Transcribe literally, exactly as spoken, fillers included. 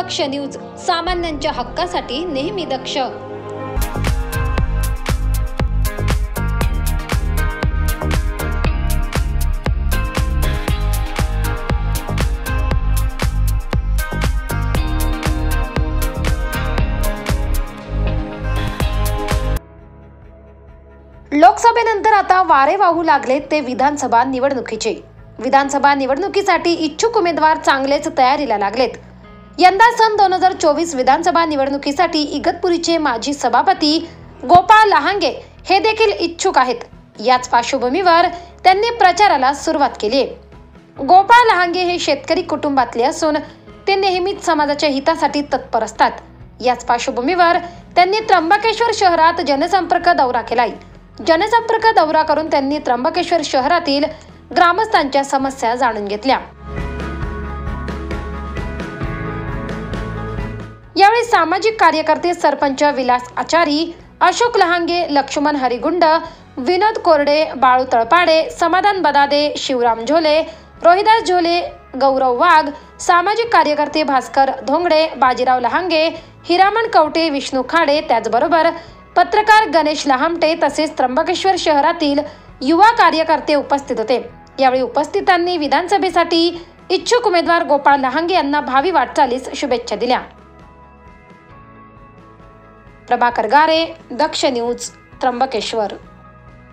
दक्ष news, सामान्यांच्या हक्कासाठी नेहमी दक्ष। लोकसभेनंतर आता वारे वाहू लागले ते विधानसभा निवडणुकीचे। विधानसभा निवडणुकीसाठी इच्छुक उमेदवार चांगलेच तयारीला लागलेत। यंदा सन दोन हजार चोवीस विधानसभा निवडणुकीसाठी इगतपुरीचे माजी सभापती गोपाळ लहांगे हे देखील इच्छुक आहेत। याच पार्श्वभूमीवर त्यांनी प्रचाराला सुरुवात केली आहे। गोपाळ लहांगे हे शेतकरी कुटुंबातले असून ते नेहमीच समाजाच्या हितासाठी तत्पर असतात। याच पार्श्वभूमीवर त्यांनी त्र्यंबकेश्वर शहरात जनसंपर्क दौरा केलाय। जनसंपर्क दौरा करून त्यांनी त्र्यंबकेश्वर शहरातील ग्रामस्थांच्या समस्या जाणून घेतल्या। यावेळी सामाजिक कार्यकर्ते सरपंच विलास आचारी, अशोक लहांगे, लक्ष्मण हरिगुंड, विनोद कोरडे, बाळू तळपाडे, समाधान बदादे, शिवराम झोले, रोहिदास झोले, गौरव वाघ, सामाजिक कार्यकर्ते भास्कर धोंगडे, बाजीराव लहांगे, हिरामण कवटे, विष्णू खाडे, त्याचबरोबर पत्रकार गणेश लहामटे तसेच त्र्यंबकेश्वर शहरातील युवा कार्यकर्ते उपस्थित होते। यावेळी उपस्थितांनी विधानसभेसाठी इच्छुक उमेदवार गोपाळ लहांगे यांना भावी वाटचालीस शुभेच्छा दिल्या। प्रभाकर गारे, दक्ष न्यूज, त्र्यंबकेश्वर।